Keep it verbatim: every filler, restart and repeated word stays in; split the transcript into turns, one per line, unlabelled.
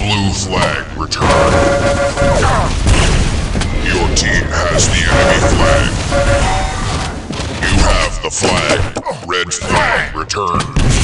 Blue flag returned. Your team has the enemy flag. You have the flag. Red flag returned.